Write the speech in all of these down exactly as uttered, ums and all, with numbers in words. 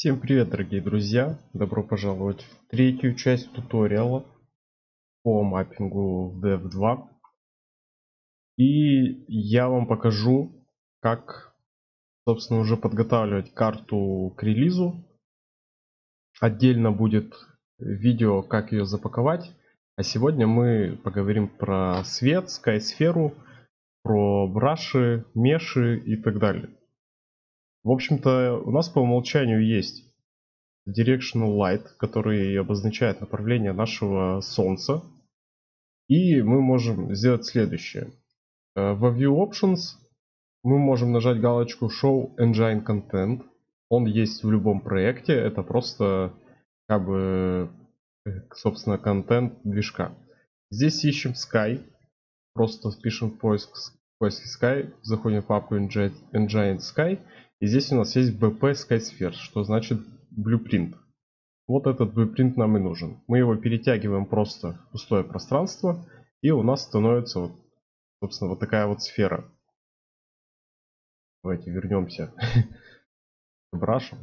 Всем привет, дорогие друзья! Добро пожаловать в третью часть туториала по маппингу в дев два. И я вам покажу, как, собственно, уже подготавливать карту к релизу. Отдельно будет видео, как ее запаковать. А сегодня мы поговорим про свет, скайсферу, про браши, меши и так далее. В общем-то, у нас по умолчанию есть Directional Light, который обозначает направление нашего Солнца. И мы можем сделать следующее. В View Options мы можем нажать галочку Show Engine Content. Он есть в любом проекте. Это просто, как бы, собственно, контент движка. Здесь ищем Sky. Просто пишем в поиск, в поиске Sky. Заходим в папку Engine Sky. И здесь у нас есть би пи SkySphere, что значит Blueprint. Вот этот blueprint нам и нужен. Мы его перетягиваем просто в пустое пространство, и у нас становится, вот, собственно, вот такая вот сфера. Давайте вернемся к брашу.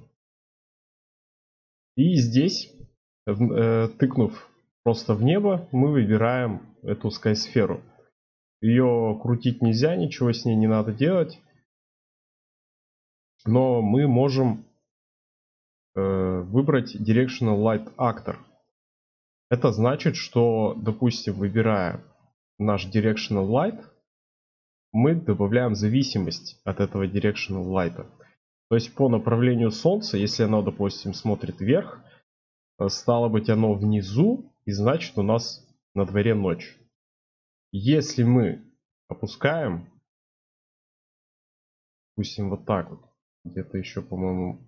И здесь, э, тыкнув просто в небо, мы выбираем эту скайсферу. Ее крутить нельзя, ничего с ней не надо делать. Но мы можем э, выбрать Directional Light Actor. Это значит, что, допустим, выбирая наш Directional Light, мы добавляем зависимость от этого Directional Light. То есть по направлению Солнца, если оно, допустим, смотрит вверх, стало быть оно внизу, и значит у нас на дворе ночь. Если мы опускаем, допустим, вот так вот, где-то еще, по-моему,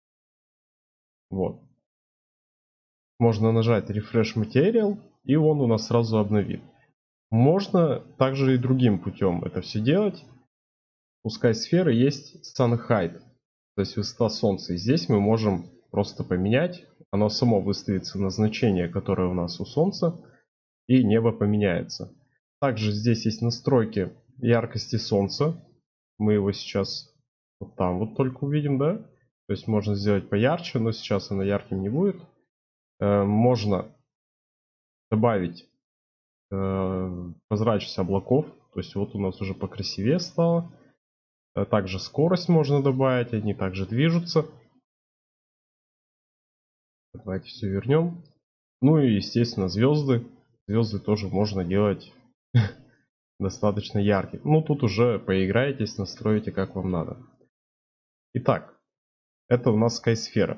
вот, можно нажать Refresh Material, и он у нас сразу обновит. Можно также и другим путем это все делать. У скайсферы есть Sun Height, то есть высота Солнца. И здесь мы можем просто поменять. Оно само выставится на значение, которое у нас у Солнца. И небо поменяется. Также здесь есть настройки яркости Солнца. Мы его сейчас вот там вот только увидим, да? То есть можно сделать поярче, но сейчас оно ярким не будет. Можно добавить прозрачность облаков. То есть вот у нас уже покрасивее стало. Также скорость можно добавить, они также движутся. Давайте все вернем. Ну и, естественно, звезды. Звезды тоже можно делать достаточно яркие. Ну, тут уже поиграетесь, настроите, как вам надо. Итак, это у нас скайсфера.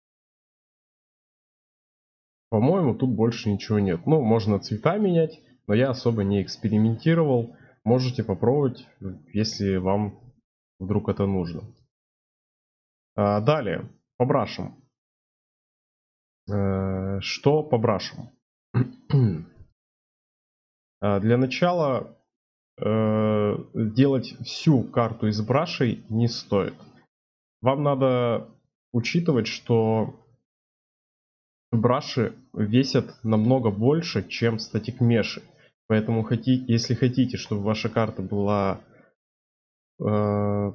По-моему, тут больше ничего нет. Ну, можно цвета менять, но я особо не экспериментировал. Можете попробовать, если вам вдруг это нужно. А далее, по брашам. Что по брашам? Для начала делать всю карту из брашей не стоит. Вам надо учитывать, что браши весят намного больше, чем статик меши. Поэтому хотите, если хотите, чтобы ваша карта была э,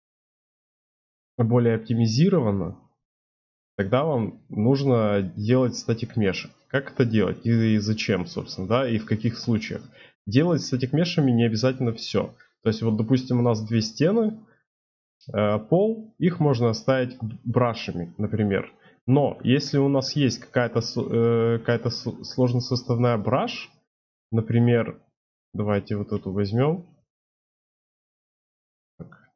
более оптимизирована, тогда вам нужно делать статик меши. Как это делать и зачем, собственно, да, и в каких случаях? Делать статик мешами не обязательно все. То есть вот, допустим, у нас две стены, э, пол, их можно оставить брашами, например. Но если у нас есть какая-то э, какая-то сложносоставная браш, например, давайте вот эту возьмем. Так.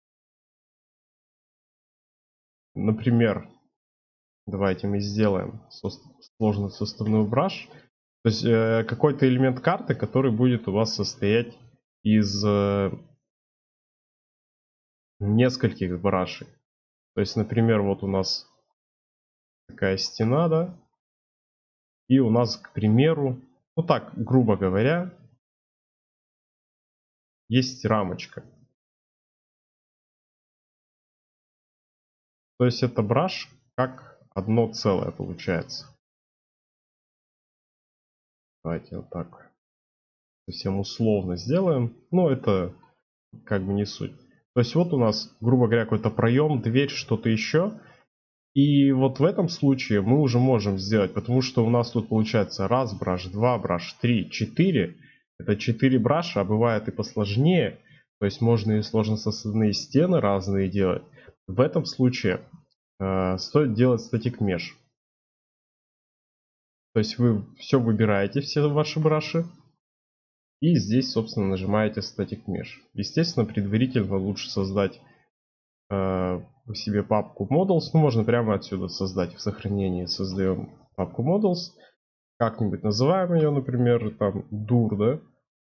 Например, давайте мы сделаем сложносоставную браш. То есть э, какой-то элемент карты, который будет у вас состоять из э, нескольких брашей. То есть, например, вот у нас такая стена, да, и у нас, к примеру, ну так, грубо говоря, есть рамочка. То есть это браш как одно целое получается. Давайте вот так совсем условно сделаем. Но это как бы не суть. То есть вот у нас, грубо говоря, какой-то проем, дверь, что-то еще. И вот в этом случае мы уже можем сделать, потому что у нас тут получается раз браш, два браш, три, четыре. Это четыре браша, а бывает и посложнее. То есть можно и сложносоставные стены разные делать. В этом случае э, стоит делать static mesh. То есть вы все выбираете, все ваши браши. И здесь, собственно, нажимаете static mesh. Естественно, предварительно лучше создать э, себе папку models. Ну, можно прямо отсюда создать в сохранении. Создаем папку models. Как-нибудь называем ее, например, там dur, да?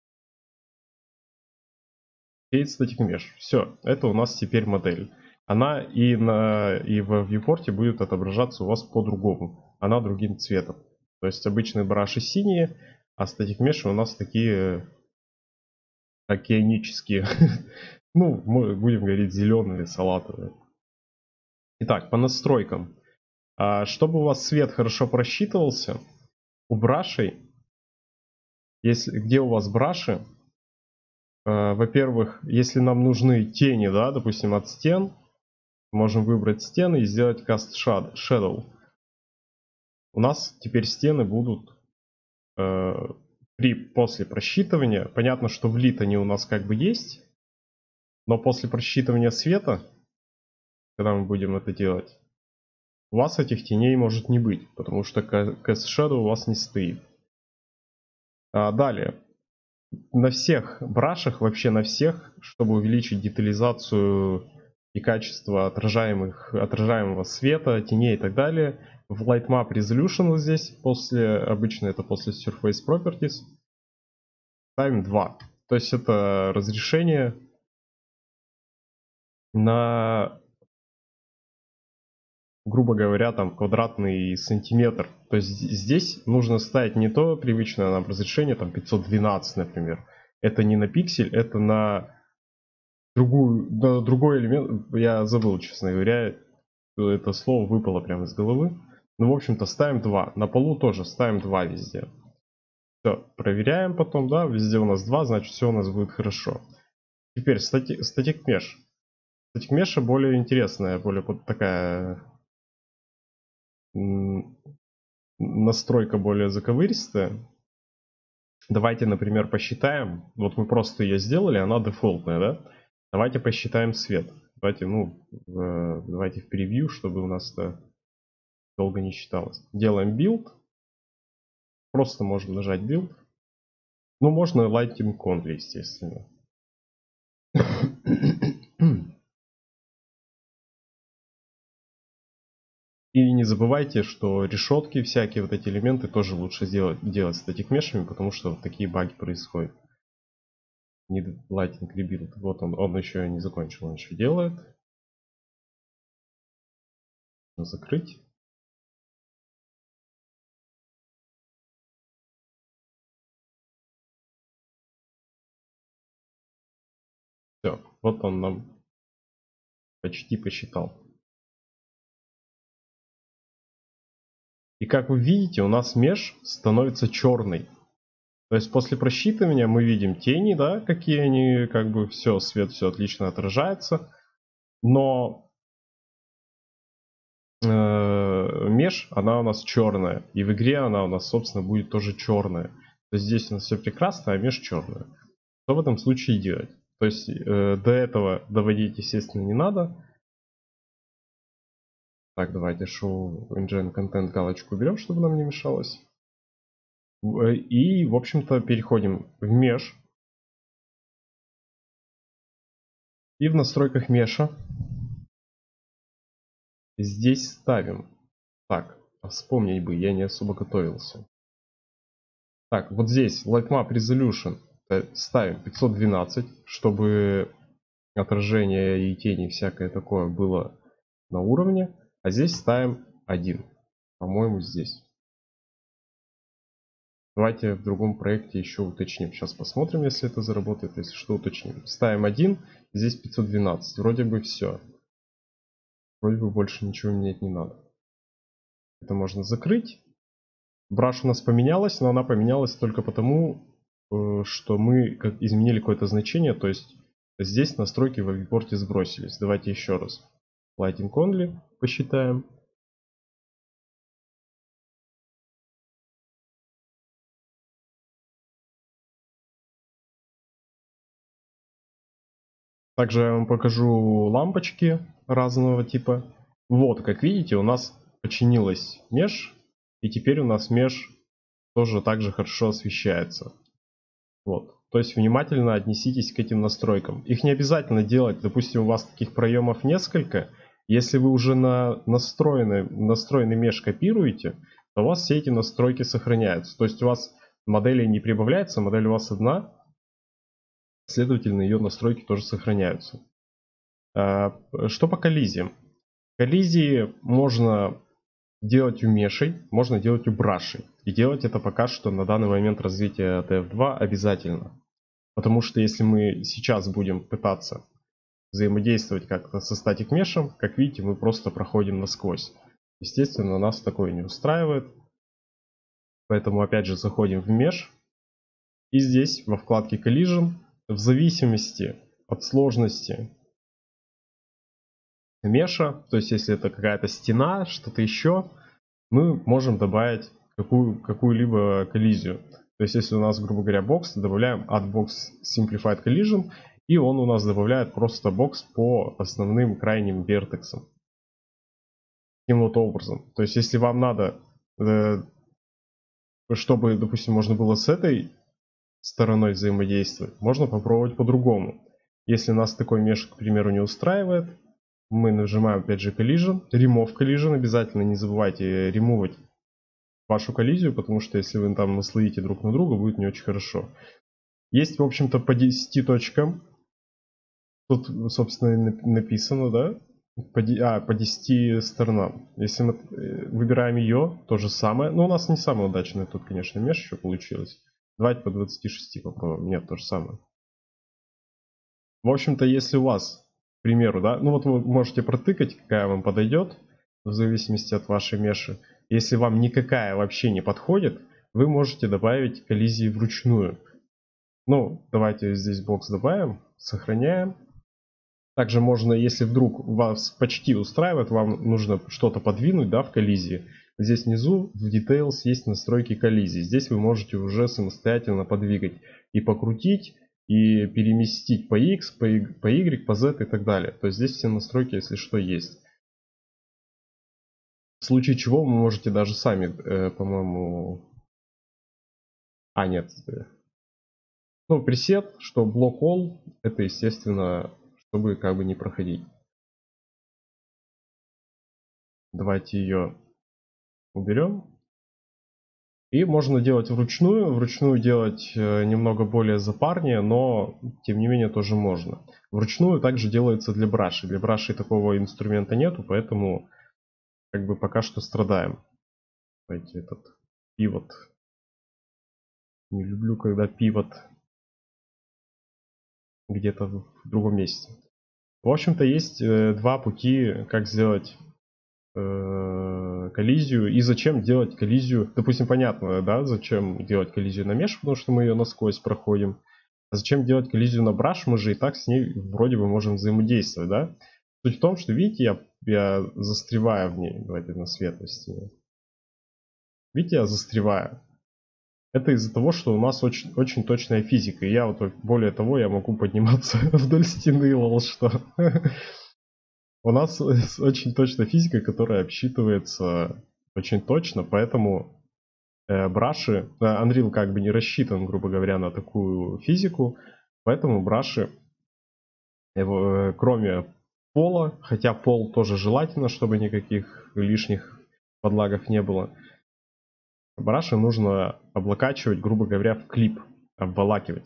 Create static mesh. Все, это у нас теперь модель. Она и, на, и в viewport будет отображаться у вас по-другому. Она другим цветом. То есть обычные браши синие, а static mesh у нас такие океанические. Ну, мы будем говорить зеленые, салатовые. Итак, по настройкам. Чтобы у вас свет хорошо просчитывался, у брашей, если, где у вас браши, во-первых, если нам нужны тени, да, допустим, от стен, можем выбрать стены и сделать Cast Shadow. У нас теперь стены будут э, при, после просчитывания. Понятно, что влит они у нас как бы есть, но после просчитывания света, когда мы будем это делать, у вас этих теней может не быть, потому что Cast Shadow у вас не стоит. А далее. На всех брашах, вообще на всех, чтобы увеличить детализацию и качество отражаемых, отражаемого света, теней и так далее, в Light Map Resolution вот здесь, после, обычно это после Surface Properties, ставим два. То есть это разрешение на, грубо говоря, там квадратный сантиметр. То есть здесь нужно ставить не то привычное нам разрешение, там пятьсот двенадцать, например. Это не на пиксель, это на другую, на другой элемент. Я забыл, честно говоря, это слово выпало прямо из головы. Ну, в общем-то, ставим два. На полу тоже ставим два везде. Все, проверяем потом, да, везде у нас два, значит все у нас будет хорошо. Теперь static, static mesh. Static mesh более интересная, более такая настройка более заковыристая. Давайте, например, посчитаем. Вот мы просто ее сделали, она дефолтная, да? Давайте посчитаем свет. Давайте, ну, в, давайте в превью, чтобы у нас это долго не считалось. Делаем build. Просто можем нажать build. Ну, можно lighting only, естественно. И не забывайте, что решетки, всякие вот эти элементы тоже лучше делать, делать static мешами, потому что вот такие баги происходят. Need lighting rebuild. Вот он, он еще не закончил, он еще делает. Закрыть. Все, вот он нам почти посчитал. И как вы видите, у нас меж становится черный. То есть после просчитывания мы видим тени, да, какие они, как бы все, свет все отлично отражается. Но э, меж, она у нас черная. И в игре она у нас, собственно, будет тоже черная. То есть здесь у нас все прекрасно, а меж черная. Что в этом случае делать? То есть э, до этого доводить, естественно, не надо. Так, давайте show engine content галочку берем, чтобы нам не мешалось. И, в общем-то, переходим в mesh. И в настройках меша здесь ставим. Так, вспомнить бы, я не особо готовился. Так, вот здесь Light Map Resolution ставим пятьсот двенадцать, чтобы отражение и тени всякое такое было на уровне. А здесь ставим один. По-моему, здесь. Давайте в другом проекте еще уточним. Сейчас посмотрим, если это заработает. Если что, уточним. Ставим один. Здесь пятьсот двенадцать. Вроде бы все. Вроде бы больше ничего менять не надо. Это можно закрыть. Браш у нас поменялась, но она поменялась только потому, что мы изменили какое-то значение. То есть здесь настройки в viewport сбросились. Давайте еще раз. Lighting only посчитаем. Также я вам покажу лампочки разного типа. Вот, как видите, у нас починилась меж, и теперь у нас меж тоже также хорошо освещается. Вот. То есть внимательно отнеситесь к этим настройкам. Их не обязательно делать, допустим, у вас таких проемов несколько. Если вы уже на настроенный, настроенный меж копируете, то у вас все эти настройки сохраняются. То есть у вас модели не прибавляется, модель у вас одна, следовательно, ее настройки тоже сохраняются. Что по коллизиям? Коллизии можно делать у мешей, можно делать у брашей. И делать это пока что на данный момент развития ти эф два обязательно. Потому что если мы сейчас будем пытаться взаимодействовать как-то со статик мешем, как видите, мы просто проходим насквозь. Естественно, нас такое не устраивает. Поэтому опять же заходим в меш. И здесь во вкладке Collision, в зависимости от сложности меша, то есть если это какая-то стена, что-то еще, мы можем добавить какую, какую-либо коллизию. То есть если у нас, грубо говоря, бокс, добавляем add box simplified collision, и он у нас добавляет просто бокс по основным крайним вертексам. Таким вот образом. То есть если вам надо, чтобы, допустим, можно было с этой стороной взаимодействовать, можно попробовать по-другому. Если нас такой меш, к примеру, не устраивает, мы нажимаем опять же Collision, Remove Collision, обязательно не забывайте ремувать вашу коллизию, потому что если вы там наслоите друг на друга, будет не очень хорошо. Есть, в общем-то, по десяти точкам. Тут, собственно, написано, да? По, а, по десяти сторонам. Если мы выбираем ее, то же самое. Но у нас не самое удачное тут, конечно, меш еще получилось. Давайте по двадцати шести попробуем. Нет, то же самое. В общем-то, если у вас, к примеру, да, ну вот вы можете протыкать, какая вам подойдет, в зависимости от вашей меши. Если вам никакая вообще не подходит, вы можете добавить коллизии вручную. Ну, давайте здесь бокс добавим, сохраняем. Также можно, если вдруг вас почти устраивает, вам нужно что-то подвинуть, да, в коллизии. Здесь внизу в Details есть настройки коллизии. Здесь вы можете уже самостоятельно подвигать и покрутить, и переместить по X, по Y, по, y, по Z и так далее. То есть здесь все настройки, если что, есть. В случае чего вы можете даже сами, э, по-моему... А, нет. Ну, пресет, что block all, это, естественно, чтобы как бы не проходить. Давайте ее уберем. И можно делать вручную. Вручную делать немного более запарнее, но тем не менее тоже можно. Вручную также делается для браши. Для браши такого инструмента нету, поэтому как бы пока что страдаем. Давайте этот пивот. Не люблю, когда пивот где-то в другом месте. В общем-то, есть два пути, как сделать коллизию и зачем делать коллизию. Допустим, понятно, да, зачем делать коллизию на меш, потому что мы ее насквозь проходим. А зачем делать коллизию на браш, мы же и так с ней вроде бы можем взаимодействовать, да? Суть в том, что, видите, я, я застреваю в ней. Давайте на светлости. Видите, я застреваю. Это из-за того, что у нас очень, очень точная физика. И я вот, более того, я могу подниматься вдоль стены, лол, что... У нас очень точная физика, которая обсчитывается очень точно, поэтому э, браши, э, Unreal как бы не рассчитан, грубо говоря, на такую физику, поэтому браши, э, кроме пола, хотя пол тоже желательно, чтобы никаких лишних подлагов не было, браши нужно облокачивать, грубо говоря, в клип, обволакивать.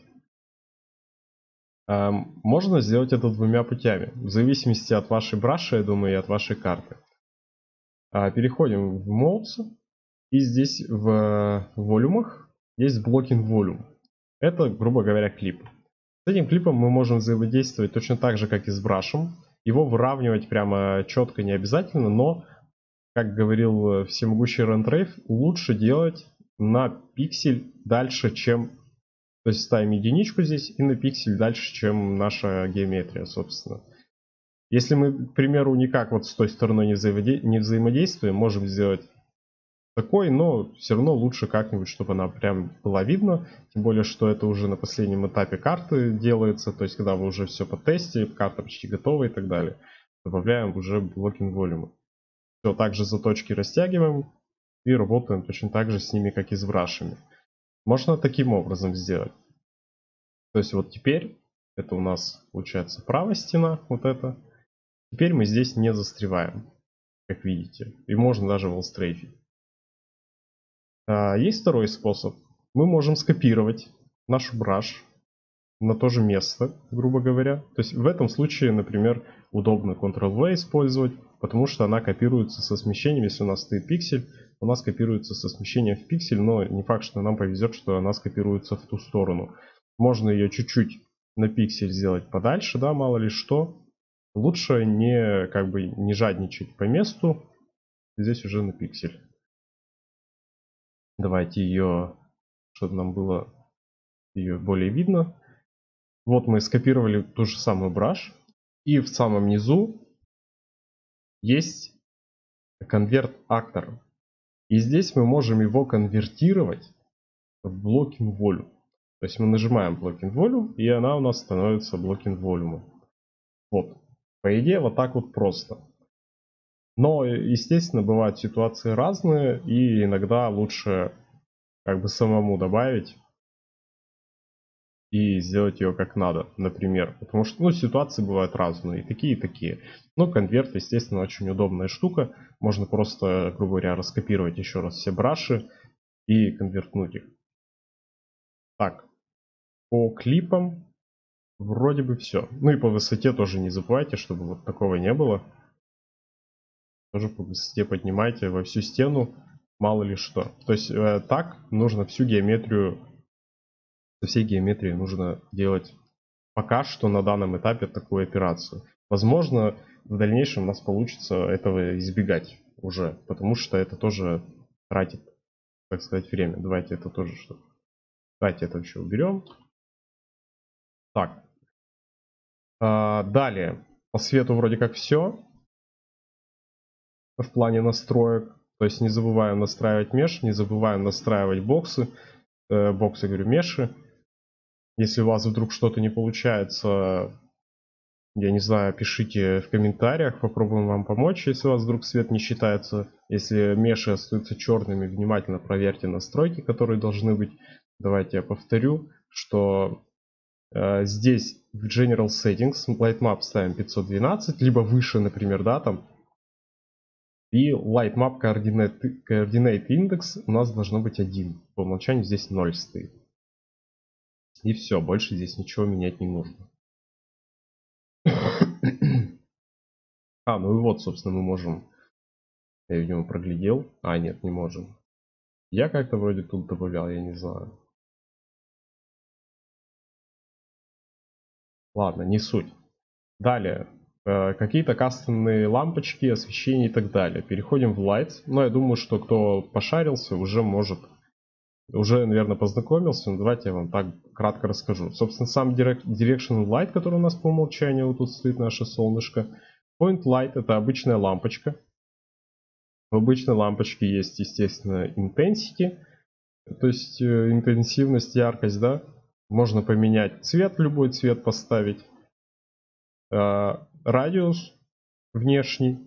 Можно сделать это двумя путями, в зависимости от вашей браши, я думаю, и от вашей карты. Переходим в Modes, и здесь в волюмах есть Blocking Volume. Это, грубо говоря, клип. С этим клипом мы можем взаимодействовать точно так же, как и с брашем. Его выравнивать прямо четко не обязательно, но, как говорил всемогущий Rentrave, лучше делать на пиксель дальше, чем... То есть ставим единичку здесь и на пиксель дальше, чем наша геометрия, собственно. Если мы, к примеру, никак вот с той стороной не, взаимоде... не взаимодействуем, можем сделать такой, но все равно лучше как-нибудь, чтобы она прям была видна. Тем более, что это уже на последнем этапе карты делается. То есть, когда вы уже все потестили, карта почти готова и так далее. Добавляем уже blocking volume. Все, также заточки растягиваем и работаем точно так же с ними, как и с брашами. Можно таким образом сделать. То есть, вот теперь это у нас получается правая стена, вот это. Теперь мы здесь не застреваем, как видите. И можно даже волстрейфить. Есть второй способ. Мы можем скопировать нашу браш на то же место, грубо говоря. То есть в этом случае, например, удобно контрол-ви использовать, потому что она копируется со смещением. Если у нас стоит пиксель, у нас копируется со смещением в пиксель, но не факт, что нам повезет, что она скопируется в ту сторону. Можно ее чуть-чуть на пиксель сделать подальше, да, мало ли что. Лучше не, как бы, не жадничать по месту. Здесь уже на пиксель. Давайте ее, чтобы нам было ее более видно. Вот мы скопировали ту же самую браш. И в самом низу есть конверт актор. И здесь мы можем его конвертировать в blocking volume. То есть мы нажимаем blocking volume, и она у нас становится blocking volume. Вот. По идее, вот так вот просто. Но, естественно, бывают ситуации разные, и иногда лучше как бы самому добавить и сделать ее как надо, например. Потому что, ну, ситуации бывают разные, и такие, и такие. Но конверт, естественно, очень удобная штука. Можно просто, грубо говоря, раскопировать еще раз все браши и конвертнуть их. Так, по клипам вроде бы все. Ну и по высоте тоже не забывайте, чтобы вот такого не было. Тоже по высоте поднимайте во всю стену, мало ли что. То есть э, так нужно всю геометрию, со всей геометрией нужно делать пока что на данном этапе такую операцию. Возможно, в дальнейшем у нас получится этого избегать уже, потому что это тоже тратит, так сказать, время. Давайте это тоже что. Давайте это еще уберем. Так. А, далее. По свету вроде как все. В плане настроек. То есть не забываем настраивать меш, не забываем настраивать боксы. Э, боксы, говорю, меши. Если у вас вдруг что-то не получается, я не знаю, пишите в комментариях, попробуем вам помочь, если у вас вдруг свет не считается. Если меши остаются черными, внимательно проверьте настройки, которые должны быть. Давайте я повторю, что э, здесь в General Settings Light Map ставим пятьсот двенадцать, либо выше, например, да, там. И Light Map Coordinate, Coordinate Index у нас должно быть один. По умолчанию здесь ноль стоит. И все, больше здесь ничего менять не нужно. А, ну и вот, собственно, мы можем... Я, видимо, проглядел. А, нет, не можем. Я как-то вроде тут добавлял, я не знаю. Ладно, не суть. Далее. Э, какие-то кастомные лампочки, освещение и так далее. Переходим в Lights. Но я думаю, что кто пошарился, уже может... Уже, наверное, познакомился. Но давайте я вам так кратко расскажу. Собственно, сам Direction Light, который у нас по умолчанию, вот тут стоит наше солнышко. Point Light — это обычная лампочка. В обычной лампочке есть, естественно, Intensity. То есть э, интенсивность, яркость, да. Можно поменять цвет, любой цвет поставить. Э, радиус внешний.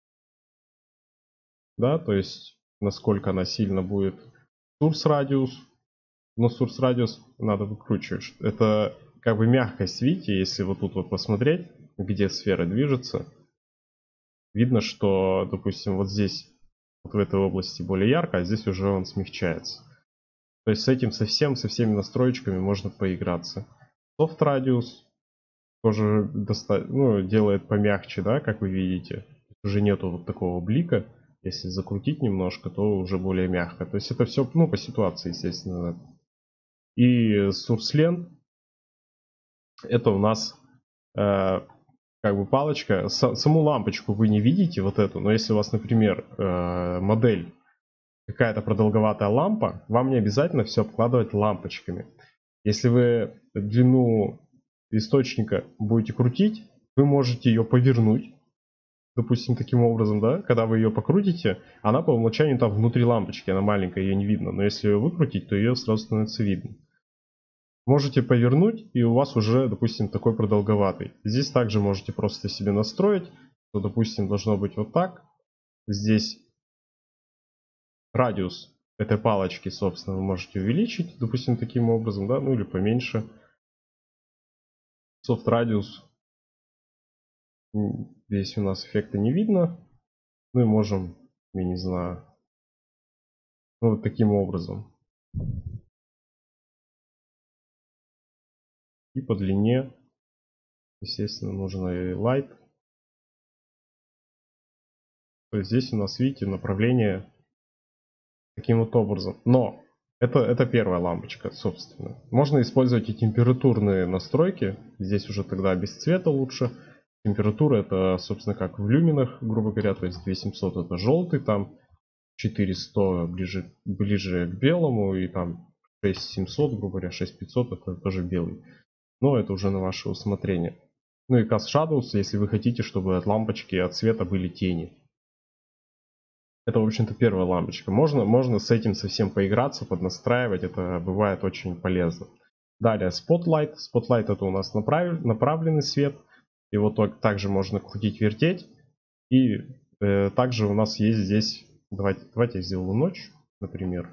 Да, то есть насколько она сильно будет. Source радиус. Но source радиус надо выкручивать. Это как бы мягкость, видите, если вот тут вот посмотреть, где сфера движется. Видно, что, допустим, вот здесь, вот в этой области более ярко, а здесь уже он смягчается. То есть с этим совсем, со всеми настроечками можно поиграться. Soft Radius тоже доста- ну, делает помягче, да, как вы видите. Уже нету вот такого блика. Если закрутить немножко, то уже более мягко. То есть это все, ну, по ситуации, естественно. И Source Length — это у нас э, как бы палочка. С- саму лампочку вы не видите, вот эту. Но если у вас, например, э, модель какая-то продолговатая лампа, вам не обязательно все обкладывать лампочками. Если вы длину источника будете крутить, вы можете ее повернуть. допустим, таким образом, да, когда вы ее покрутите, она по умолчанию там внутри лампочки, она маленькая, ее не видно. Но если ее выкрутить, то ее сразу становится видно. Можете повернуть, и у вас уже, допустим, такой продолговатый. Здесь также можете просто себе настроить, что, допустим, должно быть вот так. Здесь радиус этой палочки, собственно, вы можете увеличить, допустим, таким образом, да, ну или поменьше. Soft радиус. Здесь у нас эффекта не видно. Ну и можем, я не знаю, ну вот таким образом. И по длине, естественно, нужно и light. То есть здесь у нас, видите, направление таким вот образом. Но это, это первая лампочка, собственно. Можно использовать и температурные настройки. Здесь уже тогда без цвета лучше. Температура это, собственно, как в люминах, грубо говоря. То есть две тысячи семьсот это желтый, там четыреста ближе, ближе к белому. И там шесть тысяч семьсот, грубо говоря, шесть тысяч пятьсот это тоже белый. Но это уже на ваше усмотрение. Ну и Cast Shadows, если вы хотите, чтобы от лампочки, от света были тени. Это, в общем-то, первая лампочка. Можно, можно с этим совсем поиграться, поднастраивать. Это бывает очень полезно. Далее Spotlight. Spotlight это у нас направ... направленный свет. Его также можно крутить, вертеть. И э, также у нас есть здесь... Давайте, давайте я сделаю ночь, например.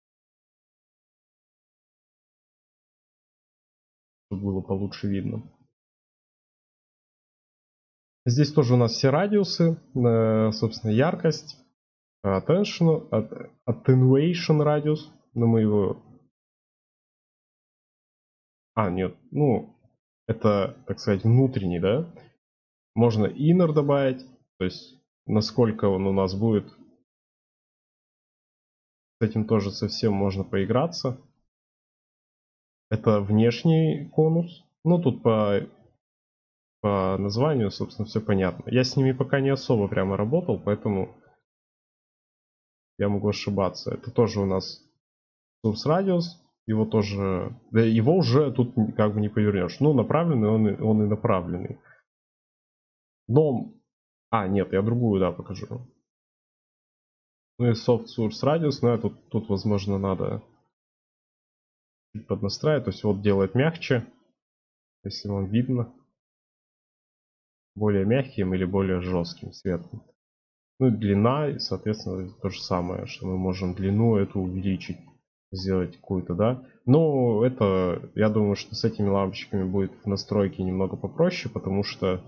Чтобы было получше видно. Здесь тоже у нас все радиусы. Э, собственно, яркость. Attention, attenuation радиус, но мы его... А, нет, ну, это, так сказать, внутренний, да? Можно inner добавить, то есть, насколько он у нас будет. С этим тоже совсем можно поиграться. Это внешний конус. Ну, тут по, по названию, собственно, все понятно. Я с ними пока не особо прямо работал, поэтому я могу ошибаться. Это тоже у нас source radius. Его тоже, да, его уже тут как бы не повернешь. Ну, направленный он, он и направленный. Но, а, нет, я другую, да, покажу. Ну и soft source radius, но тут, тут, возможно, надо поднастраивать. То есть вот делает мягче, если вам видно. Более мягким или более жестким светом. Ну и длина, соответственно, то же самое, что мы можем длину эту увеличить, сделать какую-то, да. Но это, я думаю, что с этими лампочками будет в настройке немного попроще, потому что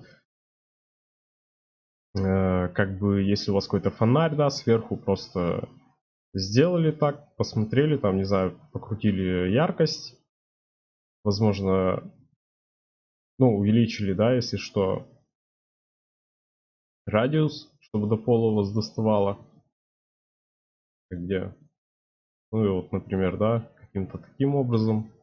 э, как бы если у вас какой-то фонарь, да, сверху просто сделали так, посмотрели, там, не знаю, покрутили яркость, возможно, ну, увеличили, да, если что, радиус, чтобы до пола у вас доставало. Где? Ну и вот, например, да, каким-то таким образом.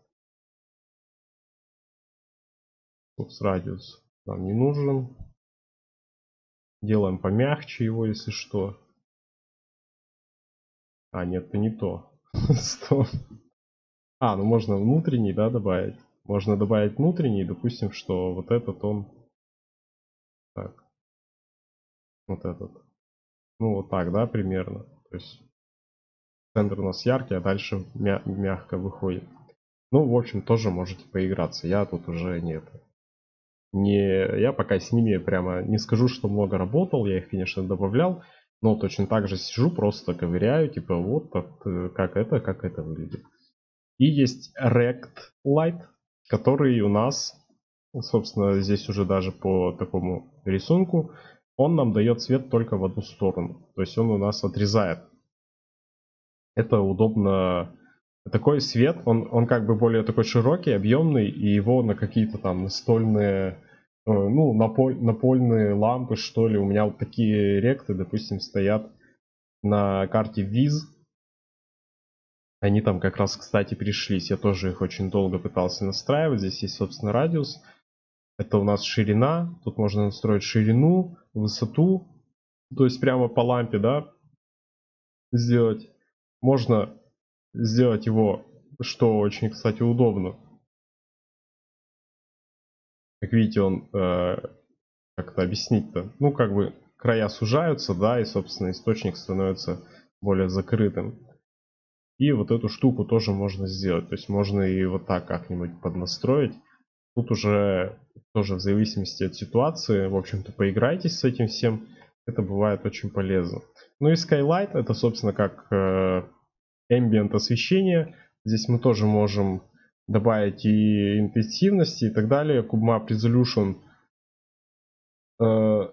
Фокус радиус нам не нужен. Делаем помягче его, если что. А, нет, это не то. А, ну можно внутренний, да, добавить. Можно добавить внутренний, допустим, что вот этот он... Так. Вот этот. Ну, вот так, да, примерно. То есть центр у нас яркий, а дальше мя- мягко выходит. Ну, в общем, тоже можете поиграться. Я тут уже нет. Не, я пока с ними прямо не скажу, что много работал. Я их, конечно, добавлял. Но точно так же сижу, просто ковыряю. Типа, вот как это, как это выглядит. И есть Rect Light, который у нас, собственно, здесь уже даже по такому рисунку, он нам дает свет только в одну сторону. То есть он у нас отрезает. Это удобно. Такой свет, он, он как бы более такой широкий, объемный, и его на какие-то там настольные, э, ну, наполь, напольные лампы, что ли. У меня вот такие ректы, допустим, стоят на карте виз. Они там как раз, кстати, пришлись. Я тоже их очень долго пытался настраивать. Здесь есть, собственно, радиус. Это у нас ширина. Тут можно настроить ширину, высоту. То есть прямо по лампе, да, сделать. Можно сделать его, что очень, кстати, удобно. Как видите, он, э, как это объяснить-то? Ну, как бы, края сужаются, да, и, собственно, источник становится более закрытым. И вот эту штуку тоже можно сделать. То есть можно и вот так как-нибудь поднастроить. Тут уже тоже в зависимости от ситуации, в общем-то, поиграйтесь с этим всем. Это бывает очень полезно. Ну и Skylight, это, собственно, как э, ambient освещение. Здесь мы тоже можем добавить и интенсивности и так далее. CubeMap Resolution, э,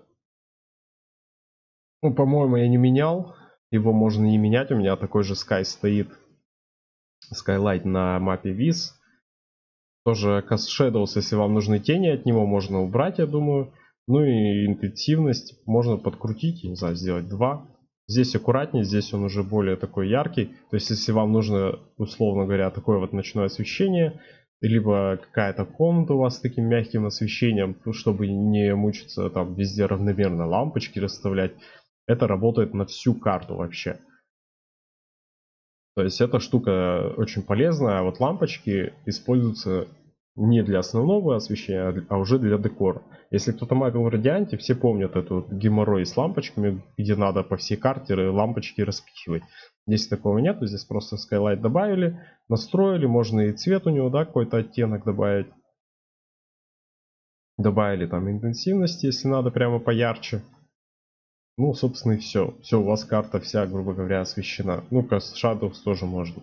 ну, по-моему, я не менял. Его можно не менять. У меня такой же Sky стоит. Skylight на мапе Viz. Тоже Cast Shadows, если вам нужны тени от него, можно убрать, я думаю. Ну и интенсивность можно подкрутить, не знаю, сделать два. Здесь аккуратнее, здесь он уже более такой яркий. То есть, если вам нужно, условно говоря, такое вот ночное освещение, либо какая-то комната у вас с таким мягким освещением, чтобы не мучиться там везде равномерно лампочки расставлять, это работает на всю карту вообще. То есть эта штука очень полезная, а вот лампочки используются не для основного освещения, а уже для декора. Если кто-то мапил в Радианте, все помнят эту геморрой с лампочками, где надо по всей карте лампочки распихивать. Здесь такого нет, здесь просто Skylight добавили, настроили, можно и цвет у него, да, какой-то оттенок добавить. Добавили там интенсивности, если надо, прямо поярче. Ну, собственно, и все. Все, у вас карта вся, грубо говоря, освещена. Ну-ка, с Shadows тоже можно.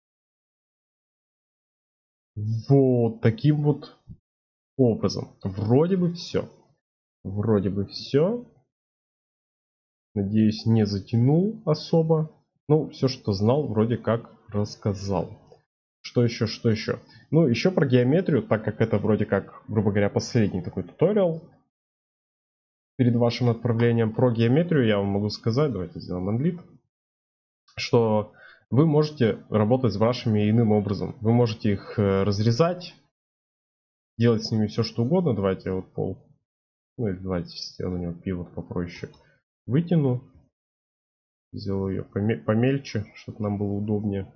Вот таким вот образом. Вроде бы все. Вроде бы все. Надеюсь, не затянул особо. Ну, все, что знал, вроде как рассказал. Что еще, что еще? Ну, еще про геометрию, так как это вроде как, грубо говоря, последний такой туториал перед вашим отправлением. Про геометрию я вам могу сказать, давайте сделаем unlit, что вы можете работать с брашами иным образом. Вы можете их разрезать, делать с ними все, что угодно. Давайте я вот пол, ну или давайте сделаю на него пивот попроще. Вытяну, сделаю ее помельче, чтобы нам было удобнее.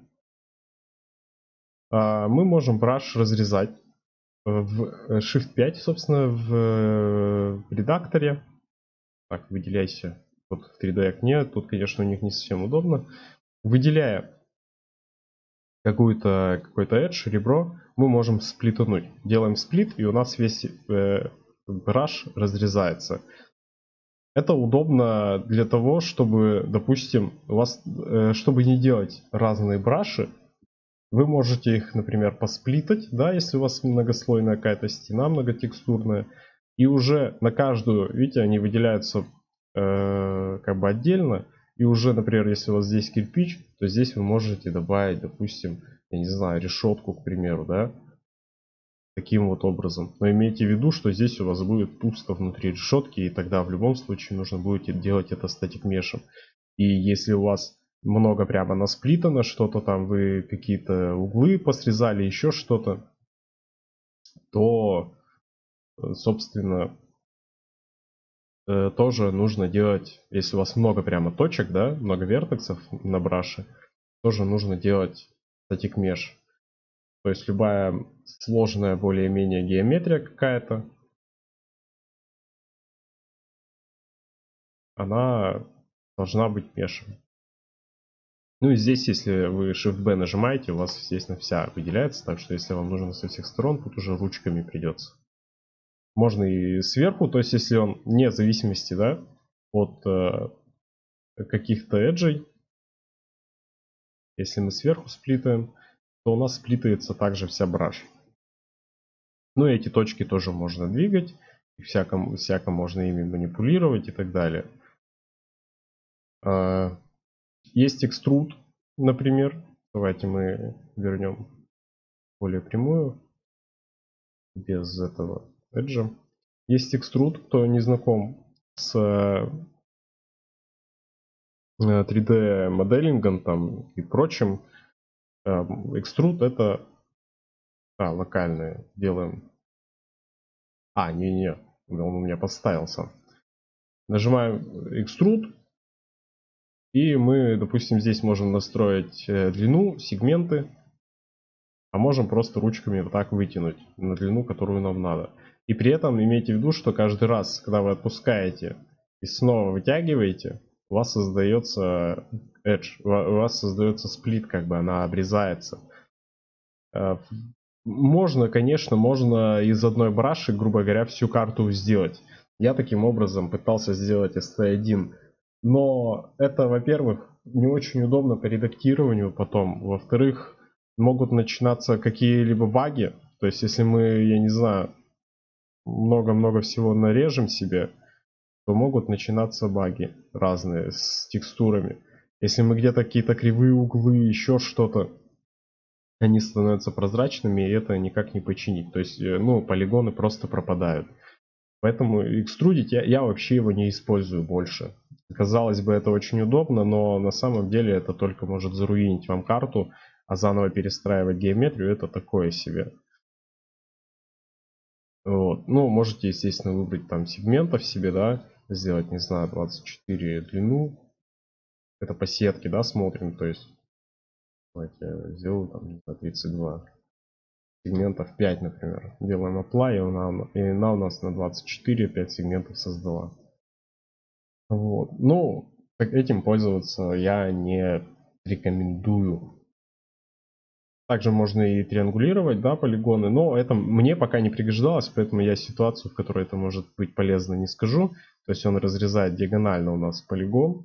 Мы можем браш разрезать в Shift пять, собственно, в редакторе. Так, выделяйся. Вот в три дэ окне, тут, конечно, у них не совсем удобно. Выделяя какую-то какой-то edge, ребро, мы можем сплитануть. Делаем сплит, и у нас весь э, браш разрезается. Это удобно для того, чтобы, допустим, у вас, э, чтобы не делать разные браши, вы можете их, например, посплитать, да, если у вас многослойная какая-то стена, многотекстурная, и уже на каждую, видите, они выделяются э, как бы отдельно, и уже, например, если у вас здесь кирпич, то здесь вы можете добавить, допустим, я не знаю, решетку, к примеру, да, таким вот образом. Но имейте в виду, что здесь у вас будет пусто внутри решетки, и тогда в любом случае нужно будет делать это статик мешем. И если у вас много прямо насплитано, что-то там, вы какие-то углы посрезали, еще что-то, то, собственно, тоже нужно делать, если у вас много прямо точек, да, много вертексов на браше, тоже нужно делать статик меш. То есть любая сложная более-менее геометрия какая-то, она должна быть мешем. Ну и здесь, если вы Shift-B нажимаете, у вас, естественно, вся выделяется, так что если вам нужно со всех сторон, тут уже ручками придется. Можно и сверху, то есть если он вне зависимости, да, от э, каких-то эджей, если мы сверху сплитаем, то у нас сплитается также вся браш. Ну и эти точки тоже можно двигать, и всяко, всяко можно ими манипулировать и так далее. Э, есть экструд, например. Давайте мы вернем более прямую, без этого эджа. Есть экструд, кто не знаком с три дэ моделингом там и прочим. Экструд это а, локальные делаем. А, не-не, он у меня подставился. Нажимаем экструд. И мы, допустим, здесь можем настроить длину, сегменты. А можем просто ручками вот так вытянуть на длину, которую нам надо. И при этом имейте в виду, что каждый раз, когда вы отпускаете и снова вытягиваете, у вас создается edge, у вас создается сплит, как бы она обрезается. Можно, конечно, можно из одной браши, грубо говоря, всю карту сделать. Я таким образом пытался сделать эс ти один, но это, во-первых, не очень удобно по редактированию потом. Во-вторых, могут начинаться какие-либо баги. То есть, если мы, я не знаю, много-много всего нарежем себе, то могут начинаться баги разные с текстурами. Если мы где-то какие-то кривые углы, еще что-то, они становятся прозрачными, и это никак не починить. То есть, ну, полигоны просто пропадают. Поэтому экструдить я, я вообще его не использую больше. Казалось бы, это очень удобно, но на самом деле это только может заруинить вам карту, а заново перестраивать геометрию это такое себе. Вот. Ну, можете, естественно, выбрать там сегментов себе, да, сделать, не знаю, двадцать четыре длину. Это по сетке, да, смотрим, то есть, давайте я сделаю там тридцать два. Сегментов пять, например. Делаем apply, и она, и она у нас на двадцать четыре пять сегментов создала. Вот. Ну, этим пользоваться я не рекомендую. Также можно и триангулировать, да, полигоны, но это мне пока не пригождалось, поэтому я ситуацию, в которой это может быть полезно, не скажу. То есть он разрезает диагонально у нас полигон.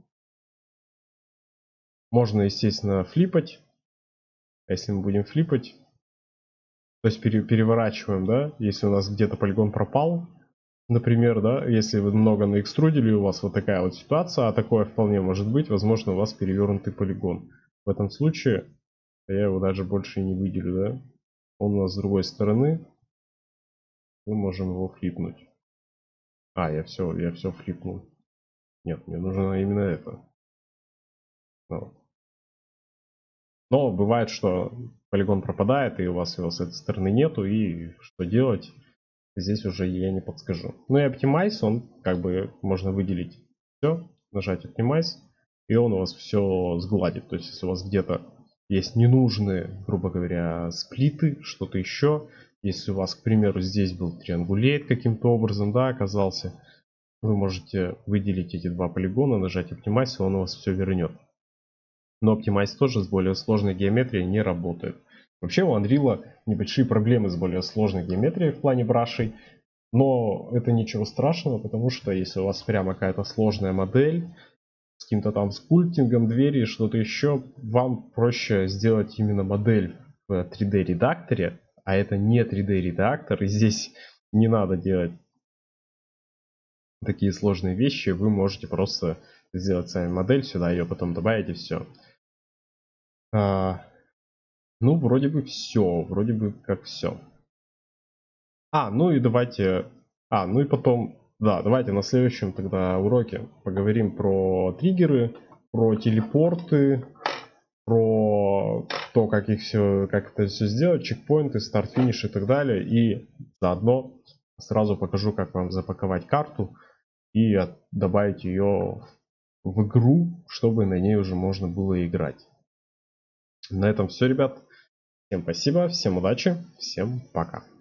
Можно, естественно, флипать. Если мы будем флипать, то есть переворачиваем, да, если у нас где-то полигон пропал, например, да, если вы много наэкструдили, у вас вот такая вот ситуация, а такое вполне может быть, возможно, у вас перевернутый полигон. В этом случае я его даже больше и не выделю, да. Он у нас с другой стороны, мы можем его флипнуть. А, я все, я все флипнул. Нет, мне нужно именно это. Вот. Но бывает, что полигон пропадает, и у вас его с этой стороны нету, и что делать, здесь уже я не подскажу. Ну и Optimize, он как бы можно выделить все, нажать Optimize, и он у вас все сгладит. То есть, если у вас где-то есть ненужные, грубо говоря, сплиты, что-то еще, если у вас, к примеру, здесь был триангулейт каким-то образом, да, оказался, вы можете выделить эти два полигона, нажать Optimize, и он у вас все вернет. Но Optimize тоже с более сложной геометрией не работает. Вообще у Unreal небольшие проблемы с более сложной геометрией в плане брашей. Но это ничего страшного, потому что если у вас прямо какая-то сложная модель с каким-то там скульптингом двери, что-то еще, вам проще сделать именно модель в три дэ редакторе, а это не три дэ редактор, и здесь не надо делать такие сложные вещи, вы можете просто сделать сами модель, сюда ее потом добавить и все. А, ну, вроде бы все, вроде бы как все. А, ну и давайте... А, ну и потом... Да, давайте на следующем тогда уроке поговорим про триггеры, про телепорты, про то, как их все, как это все сделать, чекпоинты, старт, финиш и так далее. И заодно сразу покажу, как вам запаковать карту и добавить ее в игру, чтобы на ней уже можно было играть. На этом все, ребят. Всем спасибо, всем удачи, всем пока.